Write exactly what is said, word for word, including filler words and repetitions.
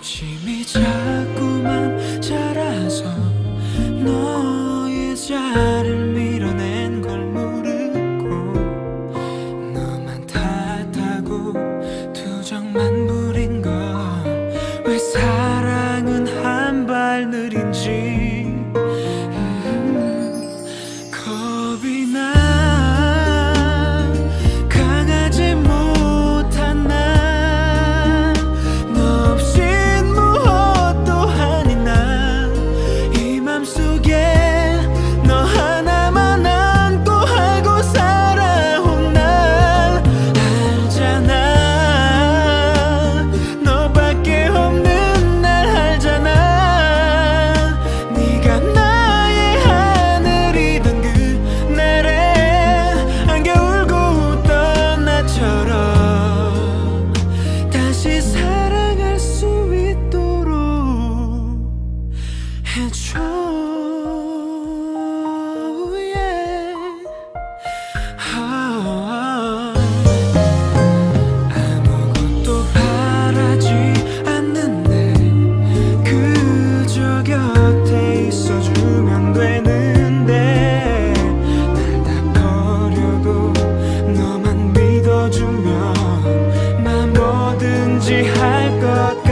욕심이 자꾸만 자라서 너의 자를 밀어낸 걸 모르고 너만 탓하고 투정만 부린 걸 왜 사랑은 한 발 느린지 음, 겁이 나 강하지 못한 나 너 없인 무엇도 아닌 나 이 맘속에 너 하나만 안고 알고 살아온 날 알잖아 너밖에 없는 날 알잖아 네가 나의 하늘이던 그날에 안겨 울고 웃던 나처럼 다시 사랑할 수 있도록 해줘 yeah. 아, 아무것도 바라지 않는데 그저 곁에 있어주면 되는데 날 다 버려도 너만 믿어주면 나 뭐든지 할 것